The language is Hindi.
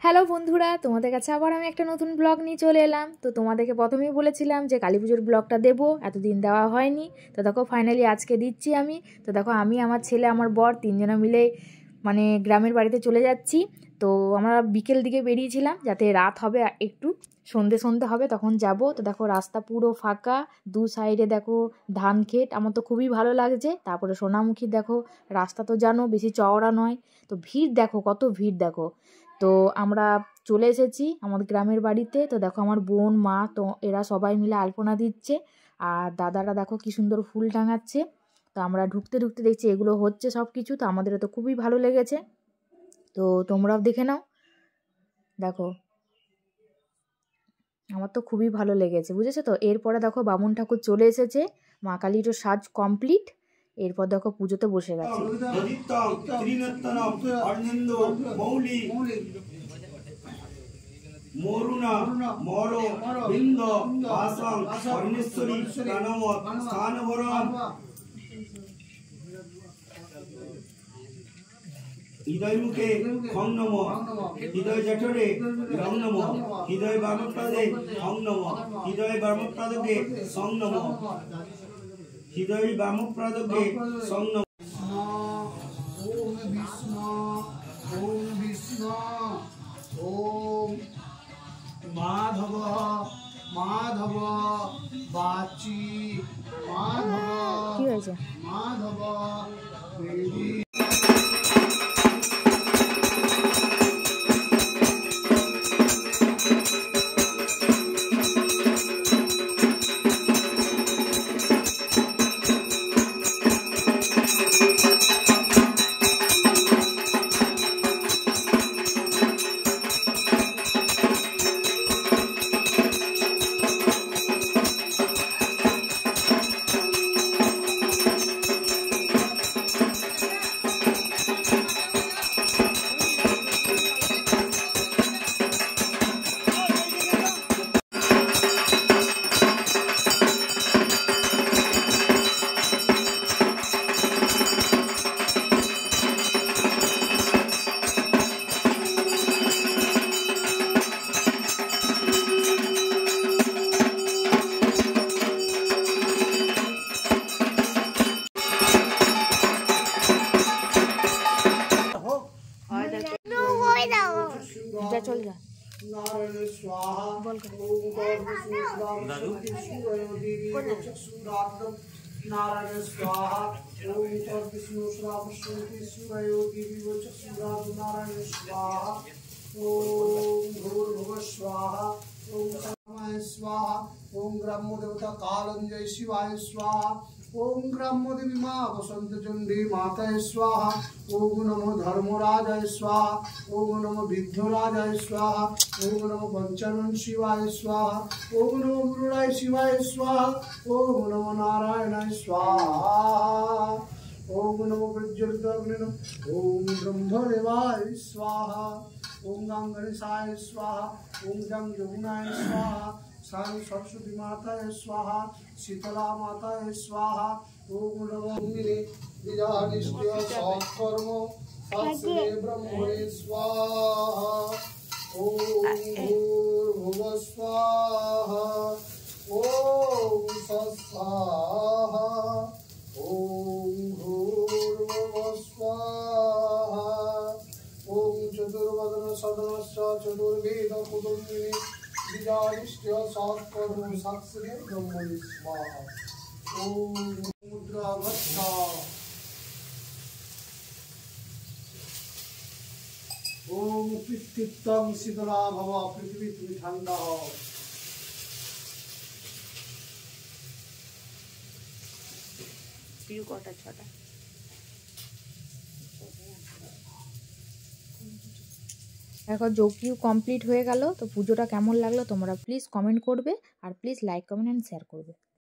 হ্যালো বন্ধুরা, তোমাদের কাছে আবার আমি একটা নতুন ব্লগ নিয়ে চলে এলাম। তো তোমাদেরকে প্রথমেই বলেছিলাম যে কালী পুজোর ব্লগটা দেবো, এতদিন দেওয়া হয়নি। তো দেখো ফাইনালি আজকে দিচ্ছি আমি। তো দেখো আমি, আমার ছেলে, আমার বর তিনজনে মিলে মানে গ্রামের বাড়িতে চলে যাচ্ছি। তো আমরা বিকেল দিকে বেরিয়েছিলাম, যাতে রাত হবে একটু, সন্ধে সন্ধে হবে তখন যাব। তো দেখো রাস্তা পুরো ফাঁকা, দু সাইডে দেখো ধান ক্ষেত, আমার তো খুবই ভালো লাগছে। তারপরে সোনামুখী দেখো, রাস্তা তো জানো বেশি চওড়া নয়। তো ভিড় দেখো, কত ভিড় দেখো। তো আমরা চলে এসেছি আমাদের গ্রামের বাড়িতে। তো দেখো আমার বোন, মা, তো এরা সবাই মিলে আলপনা দিচ্ছে, আর দাদারা দেখো কি সুন্দর ফুল টাঙাচ্ছে। তো আমরা ঢুকতে ঢুকতে দেখছি এগুলো হচ্ছে সব কিছু। তো আমাদেরও তো খুবই ভালো লেগেছে। তো তোমরাও দেখে নাও, দেখো আমার তো খুবই ভালো লেগেছে, বুঝেছো তো। এরপরে দেখো বামুন ঠাকুর চলে এসেছে, মা কালীরও সাজ কমপ্লিট। এরপর দেখো পুজোতে বসে গেছে। মোরুনা মর বৃন্দ আসং পরমেশ্বরী প্রাণমত স্থানবরম হৃদয় মুখে খং নম, হৃদয় জঠরে রং নম, হৃদয় বামপ্রাদে খং নম, হৃদয় বামপ্রাদকে সং নম, হৃদয় বামপ্রাদকে সং নম। ওম বিষ্ণু ওম বিষ্ণু ওম মাধব মাধব বাচি মাধব কি হয়েছে? মাধব যা চল যা। नारायण स्वाहा बोल नारायण स्वाहा ओम तत् विष्णु श्रावस्वती सूरयो देवी चक्षुराज नारायण स्वाहा ओम भूर्भुवः स्वाहा ओम समाय स्वाहा ओम ब्रह्म देवता कालंजय शिवाय स्वाहा ओम ब्रह्म देवी मां वसंत चंडी माताय स्वाहा ओम नमो धर्मराजाय स्वाहा ओम नमो विद्योराजाय स्वाहा ओम नमो पंचानन शिवाय स्वाहा ओम नमो गुरुराय शिवाय स्वाहा ओम नमो नारायणाय स्वाहा ओम नमो प्रज्वलित अग्निनो ओम ब्रह्मदेवाय स्वाहा ओम गं गणेशाय स्वाहा ओम जं यमुनाय स्वाहा साई सरस्वती माताय स्वाहा शीतला माताय स्वाहा ओम नमो विजानिष्ठ्य सत्कर्म तत्सवे ब्रह्मणे स्वाहा ओम भूर्भुवः स्वाहा ओम स्वाहा ओम भूर्भुवः स्वाहा ओम चतुर्वदन सदनश्च चतुर्वेद कुटुम्बिनी विजानिष्ठ्य सत्कर्म तत्सवे ब्रह्मणे स्वाहा ओम मुद्रा भट्टा ओम पृथ्वीत्वं शीतला भव पृथ्वी তুমি ঠান্ডা হও পিউ কটা ছটা। দেখো যজ্ঞ কমপ্লিট হয়ে গেল। তো পুজোটা কেমন লাগলো তোমরা প্লিজ কমেন্ট করবে, আর please like comment and share করবে।